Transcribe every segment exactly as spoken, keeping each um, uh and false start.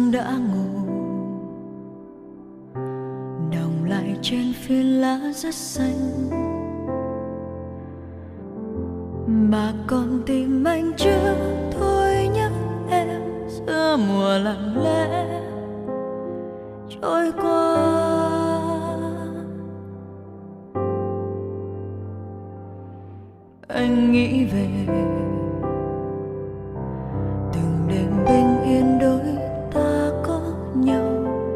sương đã ngủ, đồng lại trên phiến lá rất xanh, mà còn tìm anh chưa thôi nhắc em giữa mùa lặng lẽ trôi qua. Anh nghĩ về từng đêm bình yên đôi ta có nhau,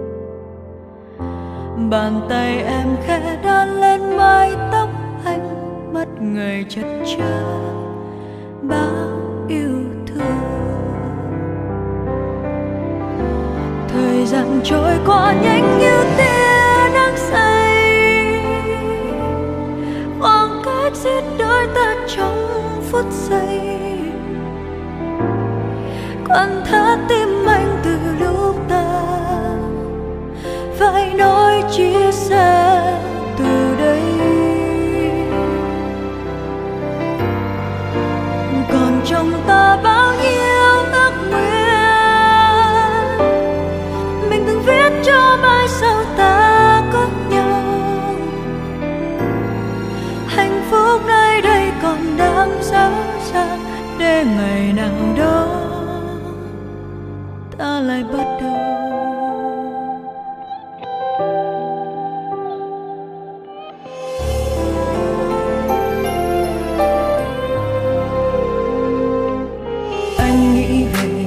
bàn tay em khẽ đan lên mái tóc anh, mắt người chật chơ bao yêu thương. Thời gian trôi qua nhanh như tia nắng say, khoảng cách giết đôi ta trong phút giây. Quan thắt tim anh từ lúc ta phải nói chia sẻ từ đây. Còn trong ta bao nhiêu ước nguyện mình từng viết cho mai sau ta có nhau. Hạnh phúc nơi đây còn đang dở dang, để ngày nào đó ta lại bắt đầu. Anh nghĩ về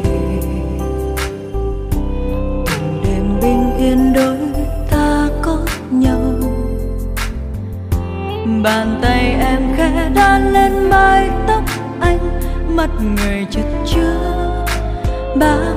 từng đêm bình yên đôi ta có nhau, bàn tay em khẽ đan lên mái tóc anh, mắt người chật chứa bao